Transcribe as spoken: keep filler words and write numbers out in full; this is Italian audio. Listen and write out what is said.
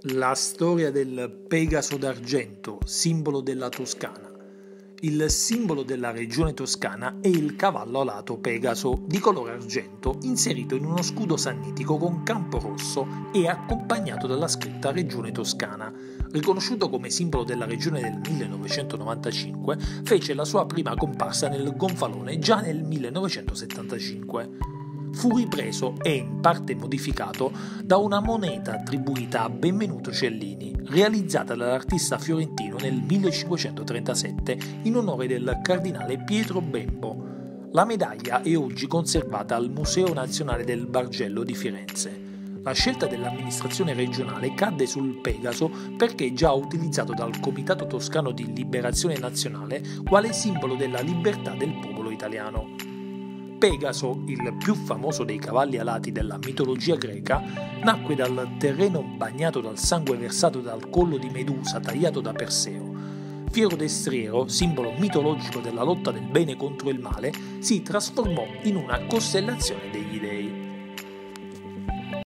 La storia del Pegaso d'argento, simbolo della Toscana. Il simbolo della regione toscana è il cavallo alato Pegaso di colore argento inserito in uno scudo sannitico con campo rosso e accompagnato dalla scritta Regione Toscana. Riconosciuto come simbolo della regione nel millenovecentonovantacinque, fece la sua prima comparsa nel gonfalone già nel millenovecentosettantacinque. Fu ripreso e in parte modificato da una moneta attribuita a Benvenuto Cellini, realizzata dall'artista fiorentino nel millecinquecentotrentasette in onore del cardinale Pietro Bembo. La medaglia è oggi conservata al Museo Nazionale del Bargello di Firenze. La scelta dell'amministrazione regionale cadde sul Pegaso perché già utilizzato dal Comitato Toscano di Liberazione Nazionale quale simbolo della libertà del popolo italiano. Pegaso, il più famoso dei cavalli alati della mitologia greca, nacque dal terreno bagnato dal sangue versato dal collo di Medusa tagliato da Perseo. Fiero destriero, simbolo mitologico della lotta del bene contro il male, si trasformò in una costellazione degli dei.